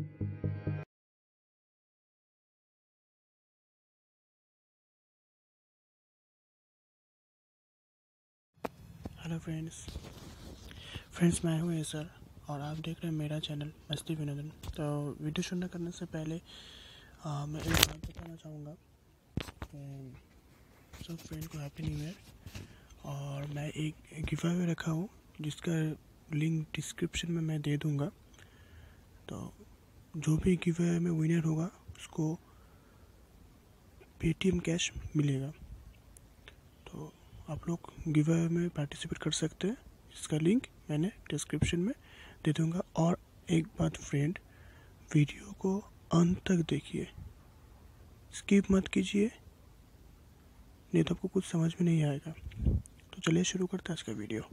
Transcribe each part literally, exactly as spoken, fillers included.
Hello friends friends मैं हूँ sir और आप देख रहे हैं मेरा चैनल मस्ती विनोदन। तो वीडियो शुरू करने से पहले आ, मैं एक बात बताना चाहूँगा कि सब फ्रेंड को हैप्पी न्यू ईयर। और मैं एक गिव अवे रखा हूँ जिसका लिंक डिस्क्रिप्शन में मैं दे दूँगा। तो जो भी गिव अवे में विनर होगा उसको पेटीएम कैश मिलेगा। तो आप लोग गिव अवे में पार्टिसिपेट कर सकते हैं, इसका लिंक मैंने डिस्क्रिप्शन में दे दूँगा। और एक बात फ्रेंड, वीडियो को अंत तक देखिए, स्किप मत कीजिए, नहीं तो आपको कुछ समझ में नहीं आएगा। तो चलिए शुरू करते हैं आज का वीडियो।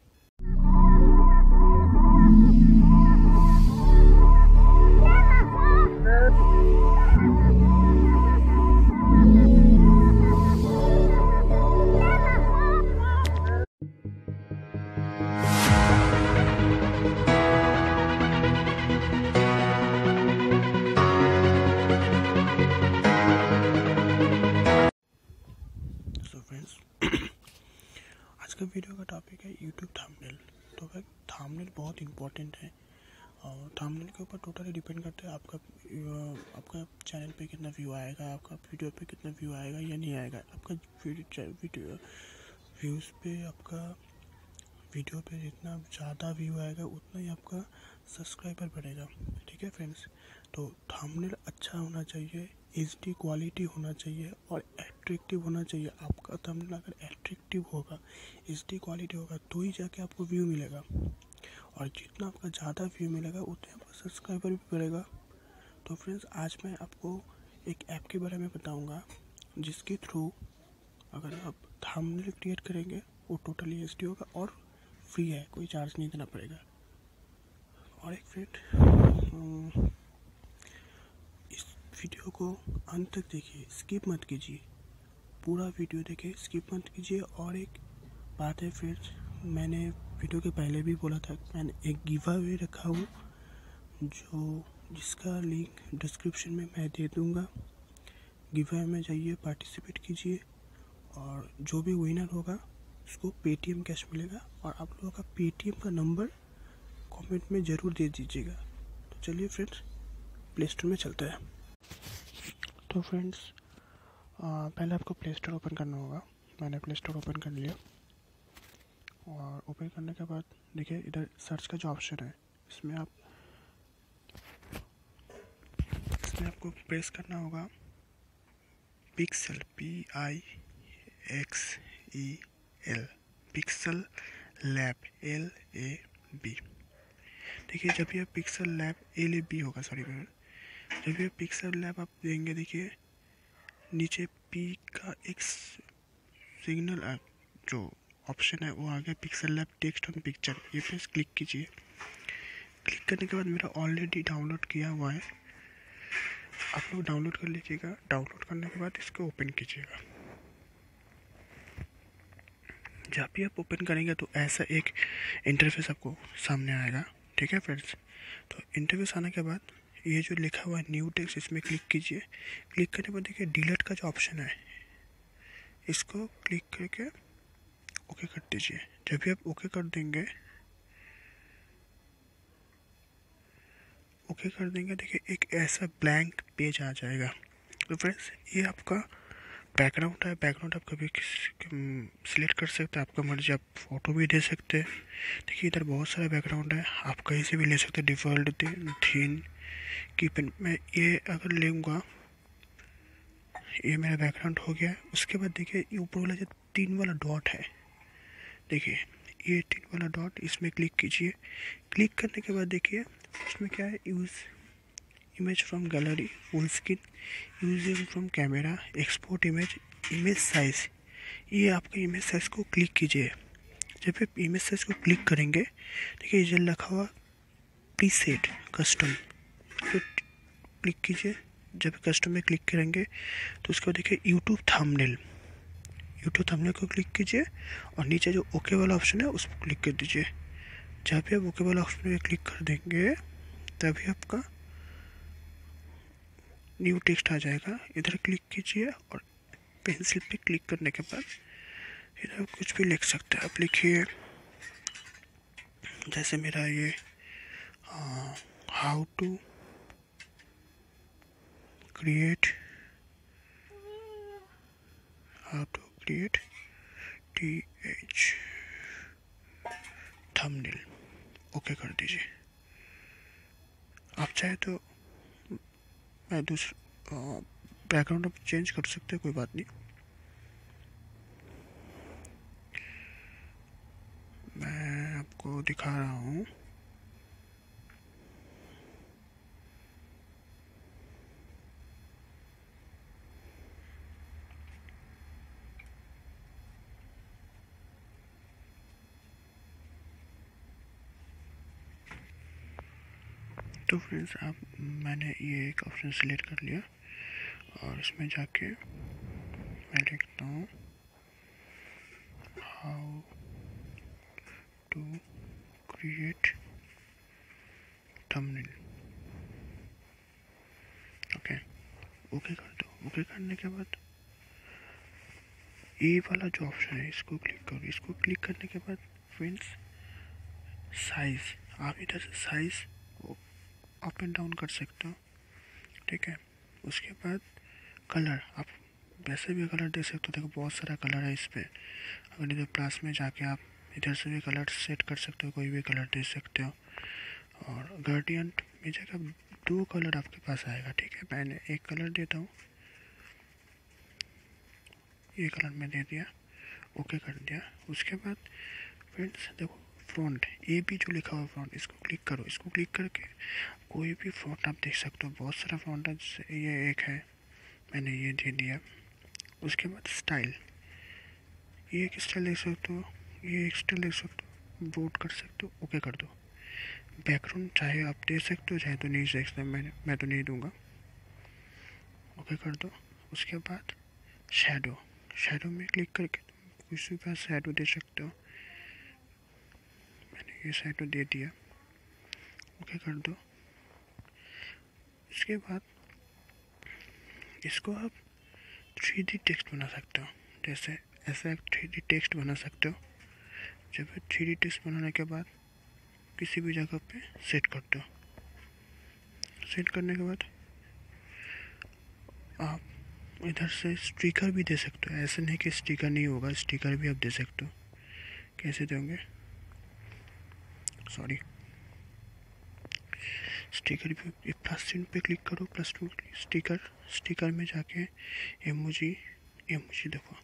आज का वीडियो का टॉपिक है यूट्यूब थंबनेल। तो भाई थंबनेल बहुत इंपॉर्टेंट है और थंबनेल के ऊपर टोटली डिपेंड करता है आपका आपका चैनल पे कितना व्यू आएगा, आपका वीडियो पे कितना व्यू आएगा या नहीं आएगा। आपका वीडियो व्यूज़ पे आपका वीडियो पे जितना ज़्यादा व्यू आएगा उतना ही आपका सब्सक्राइबर बढ़ेगा। ठीक है फ्रेंड्स, तो थंबनेल अच्छा होना चाहिए, एचडी क्वालिटी होना चाहिए और एट्रैक्टिव होना चाहिए। आपका थंबनेल अगर एट्रैक्टिव होगा, एचडी क्वालिटी होगा तो ही जाके आपको व्यू मिलेगा। और जितना आपका ज़्यादा व्यू मिलेगा उतना आपका सब्सक्राइबर भी बढ़ेगा। तो फ्रेंड्स, आज मैं आपको एक ऐप के बारे में बताऊंगा जिसके थ्रू अगर आप थंबनेल क्रिएट करेंगे वो टोटली एचडी होगा और फ्री है, कोई चार्ज नहीं देना पड़ेगा। और एक फ्रेंड, इस वीडियो को अंत तक देखिए, स्किप मत कीजिए, पूरा वीडियो देखिए, स्किप मत कीजिए। और एक बात है फ्रेंड्स, मैंने वीडियो के पहले भी बोला था, मैंने एक गिव अवे रखा हूँ जो जिसका लिंक डिस्क्रिप्शन में मैं दे दूँगा। गिव अवे में जाइए, पार्टिसिपेट कीजिए और जो भी विनर होगा उसको पेटीएम कैश मिलेगा। और आप लोगों का पेटीएम का नंबर कमेंट में ज़रूर दे दीजिएगा। तो चलिए फ्रेंड्स, प्ले स्टोर में चलते हैं। तो फ्रेंड्स, पहले आपको प्ले स्टोर ओपन करना होगा। मैंने प्ले स्टोर ओपन कर लिया और ओपन करने के बाद देखिए इधर सर्च का जो ऑप्शन है इसमें आप इसमें आपको प्रेस करना होगा pixel, P I X E L, pixel lab, L A B. देखिए जब ये pixel lab L A B होगा, सॉरी जब ये पिक्सल लैब आप देंगे, देखिए नीचे पी का एक सिग्नल जो ऑप्शन है वो आ गया, pixel lab text on picture. ये प्रेस क्लिक कीजिए। क्लिक करने के बाद मेरा ऑलरेडी डाउनलोड किया हुआ है, आप लोग डाउनलोड कर लीजिएगा। डाउनलोड करने के बाद इसको ओपन कीजिएगा। जब भी आप ओपन करेंगे तो ऐसा एक इंटरफेस आपको सामने आएगा। ठीक है फ्रेंड्स, तो इंटरफेस आने के बाद ये जो लिखा हुआ है न्यू टेक्स्ट, इसमें क्लिक कीजिए। क्लिक करने के बाद देखिए डिलीट का जो ऑप्शन है इसको क्लिक करके ओके कर दीजिए। जब भी आप ओके कर देंगे ओके कर देंगे देखिए एक ऐसा ब्लैंक पेज आ जाएगा। तो फ्रेंड्स, ये आपका बैकग्राउंड है। बैकग्राउंड आप कभी सिलेक्ट कर सकते हैं, आपका मर्जी, आप फोटो भी दे सकते हैं। देखिए इधर बहुत सारा बैकग्राउंड है, आप कहीं से भी ले सकते हैं। डिफ़ॉल्ट, थीम की पेन मैं ये अगर लूँगा, ये मेरा बैकग्राउंड हो गया। उसके बाद देखिए ये ऊपर वाला जो तीन वाला डॉट है, देखिए ये तीन वाला डॉट, इसमें क्लिक कीजिए। क्लिक करने के बाद देखिए उसमें क्या है, use image from gallery, full screen, using from camera, export image, image size. ये आपका इमेज साइज को क्लिक कीजिए। जब आप इमेज साइज को क्लिक करेंगे देखिए ये लिखा हुआ प्रीसेट कस्टम, तो क्लिक कीजिए। जब कस्टम में क्लिक करेंगे तो उसके बाद देखिए यूट्यूब थंबनेल, यूट्यूब थंबनेल को क्लिक कीजिए और नीचे जो ओके वाला ऑप्शन है उस पर क्लिक कर दीजिए। जब भी आप ओके वाला ऑप्शन पे क्लिक कर देंगे तभी आपका न्यू टेक्स्ट आ जाएगा, इधर क्लिक कीजिए और पेंसिल पे क्लिक करने के बाद इधर कुछ भी लिख सकते हैं आप। लिखिए जैसे मेरा ये how to create how to create T H thumbnail, okay कर दीजिए। आप चाहे तो मैं दूसरा बैकग्राउंड आप चेंज कर सकते हैं, कोई बात नहीं। मैं आपको दिखा रहा हूँ। तो फ्रेंड्स आप मैंने ये एक ऑप्शन सेलेक्ट कर लिया और इसमें जाके मैं लिखता हूँ how to create thumbnail, okay okay कर दो। ओके करने के बाद ये वाला जो ऑप्शन है इसको क्लिक करो। इसको क्लिक करने के बाद फ्रेंड्स साइज, आप इधर से साइज अप एंड डाउन कर सकते हो, ठीक है। उसके बाद कलर, आप वैसे भी कलर दे सकते हो। देखो बहुत सारा कलर है इस पर। अगर इधर प्लस में जाके आप इधर से भी कलर सेट कर सकते हो, कोई भी कलर दे सकते हो। और ग्रेडियंट में जगह दो कलर आपके पास आएगा, ठीक है। मैंने एक कलर देता हूँ, ये कलर में दे दिया, ओके कर दिया। उसके बाद फ्रेंड्स देखो फ़ॉन्ट, ए बी जो लिखा हुआ फ़ॉन्ट, इसको क्लिक करो। इसको क्लिक करके कोई भी फ़ॉन्ट आप देख सकते हो। बहुत सारा फ़ॉन्ट है, जैसे ये एक है, मैंने ये दे दिया। उसके बाद स्टाइल, ये एक स्टाइल देख सकते हो, ये एक स्टाइल देख सकते हो, वोट कर सकते हो, ओके कर दो। बैकग्राउंड चाहे आप दे सकते हो, चाहे तो नहीं दे सकते, मैंने मैं तो नहीं दूंगा, ओके कर दो। उसके बाद शैडो, शैडो में क्लिक करके किसी का शैडो दे सकते हो। मैंने ये शैडो दे दिया, ओके कर दो। इसके बाद इसको आप थ्री डी टेक्स्ट बना सकते हो। जैसे ऐसा थ्री डी टेक्स्ट बना सकते हो। जब थ्री डी टेक्स्ट बनाने के बाद किसी भी जगह पे सेट कर दो। सेट करने के बाद आप इधर से स्टिकर भी दे सकते हो। ऐसे नहीं कि स्टिकर नहीं होगा, स्टिकर भी आप दे सकते हो। कैसे दोगे, सॉरी, स्टिकर भी प्लस चिन्ह पे क्लिक करो, प्लस टू स्टिकर, स्टिकर में जाके इमोजी, इमोजी देखो,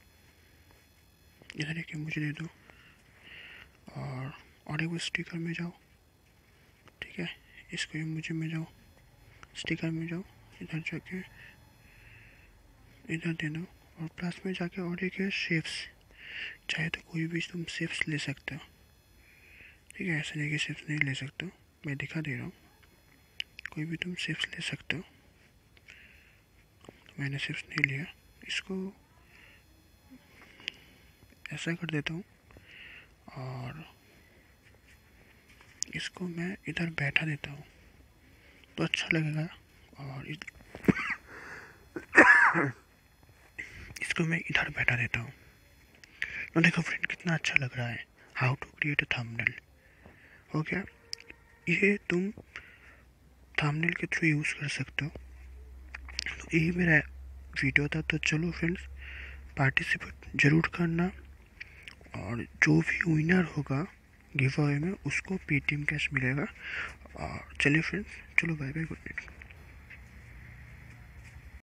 इधर एक इमोजी दे दो और और एक स्टिकर में जाओ, ठीक है। इसको इमोजी में जाओ, स्टिकर में जाओ, इधर जाके इधर दे दो और प्लस में जाके और एक है शेप्स, चाहे तो कोई भी तुम शेप्स ले सकते हो, ठीक है। ऐसे नहीं कि शेप्स नहीं ले सकते हो, मैं दिखा दे रहा हूँ। कोई भी तुम शेप्स ले सकते हो, तो मैंने शेप्स नहीं लिया। इसको ऐसा कर देता हूँ और इसको मैं इधर बैठा देता हूँ तो अच्छा लगेगा। और इस... इसको मैं इधर बैठा देता हूँ तो देखो फ्रेंड कितना अच्छा लग रहा है। How to create a thumbnail हो गया। ये तुम थंबनेल के थ्रू यूज़ कर सकते हो। तो यही मेरा वीडियो था। तो चलो फ्रेंड्स, पार्टिसिपेट ज़रूर करना और जो भी विनर होगा गिव अवे में उसको पेटीएम कैश मिलेगा। और चलिए फ्रेंड्स, चलो बाय बाय, गुड नाइट।